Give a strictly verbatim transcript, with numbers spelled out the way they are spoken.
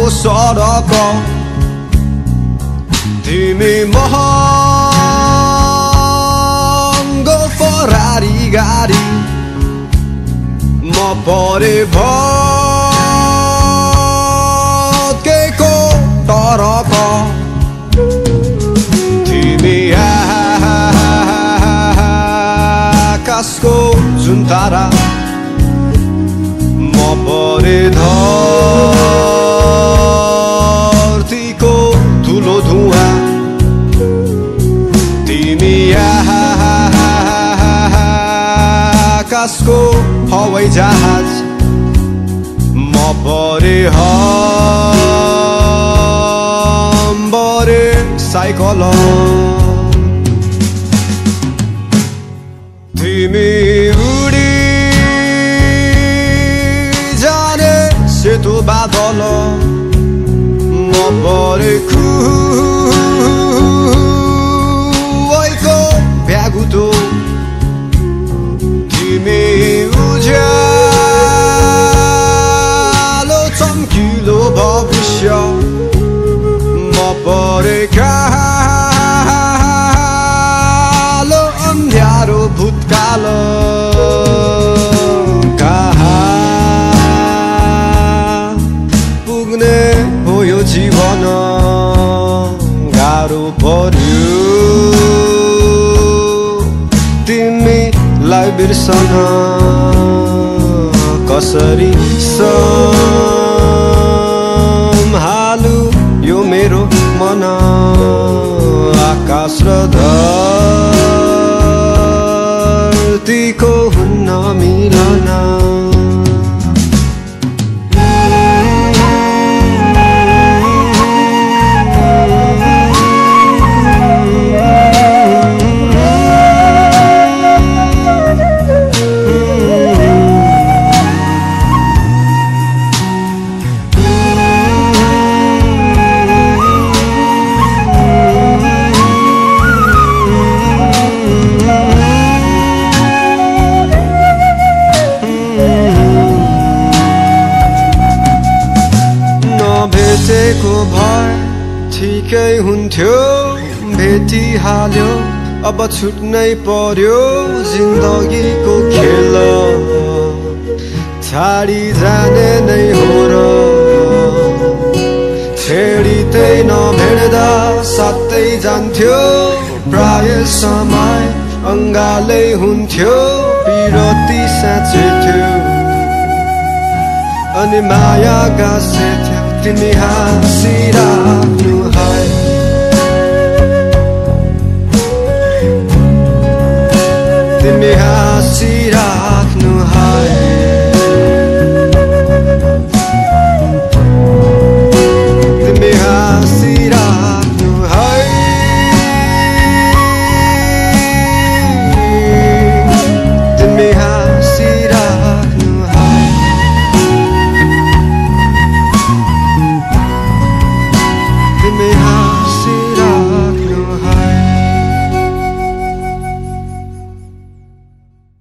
सडक तिमी महँगो फरारी गाडी म परे भत्केको टरक तिमी आकाशको जुन तारा म परे धरतीको धुलो धुवा तिमी आकाशको हवाई जहाज म परे हम्बरे साइकल तिमी उडी जाने सेतो बादल म परे खुवाइको भ्यागुतो तिमी उज्यालो चम्किलो भविष्य म परे कालो अन्ध्यारो भूतकाल कहाँ पुग्ने हो यो जीवन गाह्रो पर्यो तिमीलाई बिर्सन कसरी सम्हालु यो मेरो मन आकाश र धरतीको हुन्न मिलन भेटेको भए ठिकै हुन्थ्यो भेटिहाल्यो अब छुट्नै पर्यो जिन्दगीको खेल छाडी जाने नै हो र छेडिँदै नभेट्दा साथै जान्थ्यो प्राय समय अङ्गालै हुन्थ्यो पिरती साँचे थियो अनि माया गाँसे थियो तिमी हाँसिराख्नु है तिमी हाँसिराख्नु